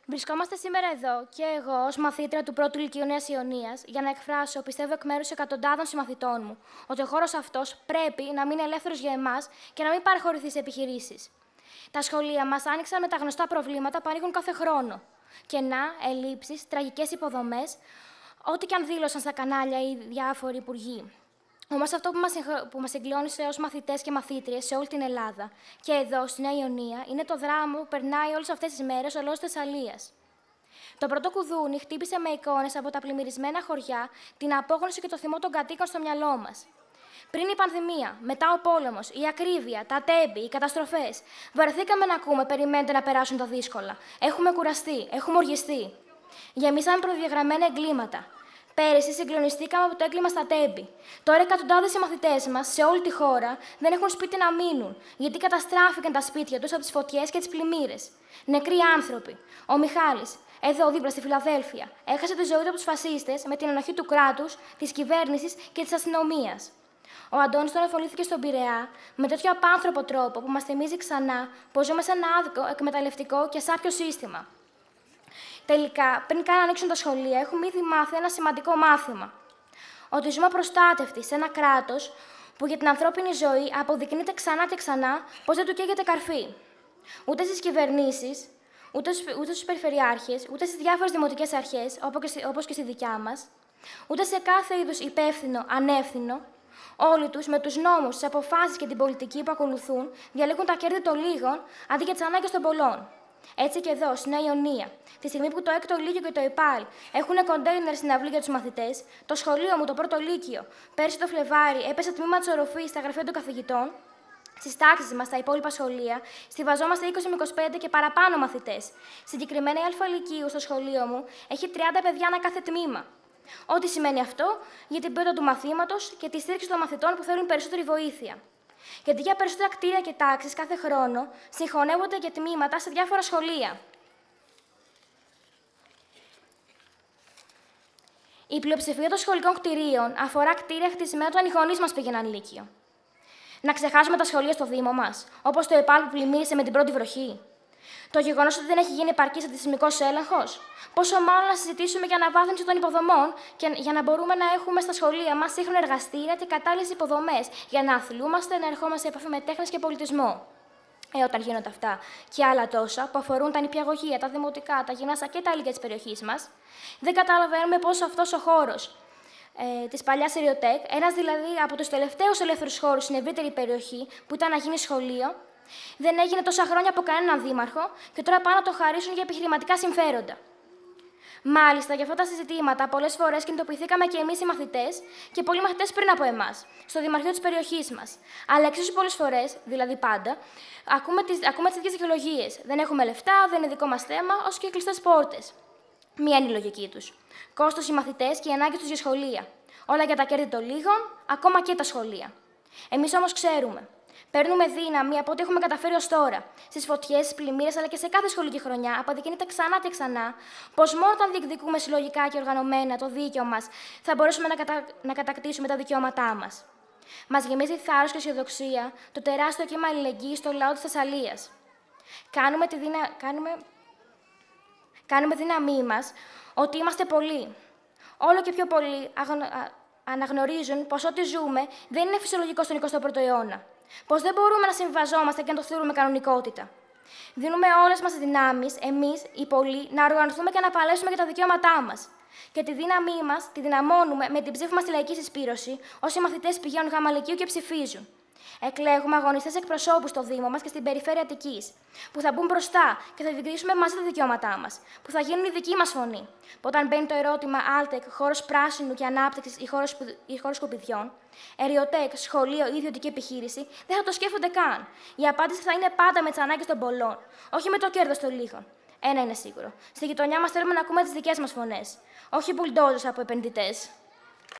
Βρισκόμαστε σήμερα εδώ και εγώ, ως μαθήτρια του πρώτου Λυκείου Νέας Ιωνίας, για να εκφράσω, πιστεύω εκ μέρους εκατοντάδων συμμαθητών μου, ότι ο χώρος αυτός πρέπει να μείνει ελεύθερος για εμάς και να μην παραχωρηθεί σε επιχειρήσεις. Τα σχολεία μας άνοιξαν με τα γνωστά προβλήματα που ανοίγουν κάθε χρόνο. Κενά, ελλείψεις, τραγικές υποδομές, ό,τι και αν δήλωσαν στα κανάλια οι διάφοροι υπουργοί. Όμως αυτό που μας συγκλώνησε ως μαθητές και μαθήτριες σε όλη την Ελλάδα και εδώ, στη Νέα Ιωνία, είναι το δράμα που περνάει όλες αυτές τις μέρες ο λαός της Θεσσαλίας. Το πρώτο κουδούνι χτύπησε με εικόνες από τα πλημμυρισμένα χωριά την απόγνωση και το θυμό των κατοίκων στο μυαλό μας. Πριν η πανδημία, μετά ο πόλεμος, η ακρίβεια, τα τέμπη, οι καταστροφές. Βαρεθήκαμε να ακούμε, περιμένετε να περάσουν τα δύσκολα. Έχουμε κουραστεί, έχουμε οργιστεί. Γεμίσαμε προδιαγραμμένα εγκλήματα. Πέρυσι συγκλονιστήκαμε από το έγκλημα στα τέμπη. Τώρα εκατοντάδες οι μαθητές μας σε όλη τη χώρα δεν έχουν σπίτι να μείνουν, γιατί καταστράφηκαν τα σπίτια τους από τις φωτιές και τις πλημμύρες. Νεκροί άνθρωποι. Ο Μιχάλης, εδώ δίπλα στη Φιλαδέλφεια, έχασε τη ζωή του από τους φασίστες με την ενοχή του κράτους, της κυβέρνησης και της αστυνομίας. Ο Αντώνης τώρα εφολήθηκε στον Πειραιά με τέτοιο απάνθρωπο τρόπο που μας θυμίζει ξανά πως ζούμε σε ένα άδικο, εκμεταλλευτικό και σάπιο σύστημα. Τελικά, πριν καν ανοίξουν τα σχολεία, έχουμε ήδη μάθει ένα σημαντικό μάθημα. Ότι ζούμε απροστάτευτοι σε ένα κράτος που για την ανθρώπινη ζωή αποδεικνύεται ξανά και ξανά πως δεν του καίγεται καρφί. Ούτε στις κυβερνήσεις, ούτε στους περιφερειάρχες, ούτε στις διάφορες δημοτικές αρχές, όπως και στη δικιά μας, ούτε σε κάθε είδους υπεύθυνο, ανεύθυνο. Όλοι τους, με τους νόμους, τις αποφάσεις και την πολιτική που ακολουθούν, διαλέγουν τα κέρδη των λίγων αντί για τις ανάγκες των πολλών. Έτσι και εδώ, στη Νέα Ιωνία, τη στιγμή που το 6ο Λύκειο και το ΕΠΑΛ έχουν κοντέινερ στην αυλή για τους μαθητές, το σχολείο μου, το πρώτο Λύκειο, πέρσι το Φλεβάρι, έπεσε τμήμα της οροφής στα γραφεία των καθηγητών. Στις τάξεις μας, στα υπόλοιπα σχολεία, στιβαζόμαστε 20 με 25 και παραπάνω μαθητές. Συγκεκριμένα, η Α Λυκείου στο σχολείο μου έχει 30 παιδιά ανά κάθε τμήμα. Ό,τι σημαίνει αυτό για την ποιότητα του μαθήματος και τη στήριξη των μαθητών που θέλουν περισσότερη βοήθεια. Γιατί για περισσότερα κτίρια και τάξεις κάθε χρόνο συγχωνεύονται και τμήματα σε διάφορα σχολεία. Η πλειοψηφία των σχολικών κτηρίων αφορά κτίρια χτισμένα όταν οι γονείς μας πήγαιναν Λύκειο. Να ξεχάσουμε τα σχολεία στο Δήμο μας, όπως το ΕΠΑΛ που πλημμύρισε με την πρώτη βροχή. Το γεγονός ότι δεν έχει γίνει επαρκής αντισυσμικός έλεγχος. Πόσο μάλλον να συζητήσουμε για αναβάθμιση των υποδομών και για να μπορούμε να έχουμε στα σχολεία μας σύγχρονα εργαστήρια και κατάλληλες υποδομές για να αθλούμαστε, να ερχόμαστε σε επαφή με τέχνες και πολιτισμό. Όταν γίνονται αυτά και άλλα τόσα που αφορούν τα νηπιαγωγεία, τα δημοτικά, τα γυμνάσια και τα άλλα της περιοχής μας, δεν καταλαβαίνουμε πώς αυτός ο χώρος της παλιάς Εριοτέκ, ένας δηλαδή από τους τελευταίους ελεύθερους χώρους στην ευρύτερη περιοχή που ήταν να γίνει σχολείο, δεν έγινε τόσα χρόνια από κανέναν δήμαρχο και τώρα πάνε να το χαρίσουν για επιχειρηματικά συμφέροντα. Μάλιστα, για αυτά τα συζητήματα πολλές φορές κινητοποιηθήκαμε και εμείς οι μαθητές και πολλοί μαθητές πριν από εμάς, στο Δημαρχείο της περιοχής μας. Αλλά εξίσου πολλές φορές, δηλαδή πάντα, ακούμε τις ίδιες δικαιολογίες. Δεν έχουμε λεφτά, δεν είναι δικό μας θέμα, όσο και κλειστές πόρτες. Μία είναι η λογική τους. Κόστος οι μαθητές και οι ανάγκες τους για σχολεία. Όλα για τα κέρδη των λίγων, ακόμα και τα σχολεία. Εμείς όμως ξέρουμε. Παίρνουμε δύναμη από ό,τι έχουμε καταφέρει ως τώρα. Στις φωτιές, στις πλημμύρες, αλλά και σε κάθε σχολική χρονιά, αποδεικνύεται ξανά και ξανά πως μόνο όταν διεκδικούμε συλλογικά και οργανωμένα το δίκαιο μας, θα μπορέσουμε να κατακτήσουμε τα δικαιώματά μας. Μας γεμίζει θάρρος και αισιοδοξία το τεράστιο κύμα αλληλεγγύης στο λαό της Θεσσαλίας. Κάνουμε δύναμή μας ότι είμαστε πολλοί. Όλο και πιο πολλοί αναγνωρίζουν πως ό,τι ζούμε δεν είναι φυσιολογικό στον 21ο αιώνα. Πως δεν μπορούμε να συμβιβαζόμαστε και να το θεωρούμε κανονικότητα. Δίνουμε όλες μας τις δυνάμεις, εμείς, οι πολλοί, να οργανωθούμε και να παλέψουμε για τα δικαιώματά μας. Και τη δύναμή μας τη δυναμώνουμε με την ψήφο μας στη λαϊκή συσπήρωση, όσοι μαθητές πηγαίνουν Γ' Λυκείου και ψηφίζουν. Εκλέγουμε αγωνιστές εκπροσώπους στο Δήμο μας και στην περιφέρεια Αττικής, που θα μπουν μπροστά και θα διεκδικήσουμε μαζί τα δικαιώματά μας, που θα γίνουν η δική μας φωνή. Που όταν μπαίνει το ερώτημα Άλτεκ, χώρος πράσινου και ανάπτυξης ή χώρος σκουπιδιών, Εριοτέκ, σχολείο ή ιδιωτική επιχείρηση, δεν θα το σκέφτονται καν. Η απάντηση θα είναι πάντα με τις ανάγκες των πολλών, όχι με το κέρδος των λίγων. Ένα είναι σίγουρο. Στη γειτονιά μας θέλουμε να ακούμε τις δικές μας φωνές, όχι μπουλντόζες από επενδυτές.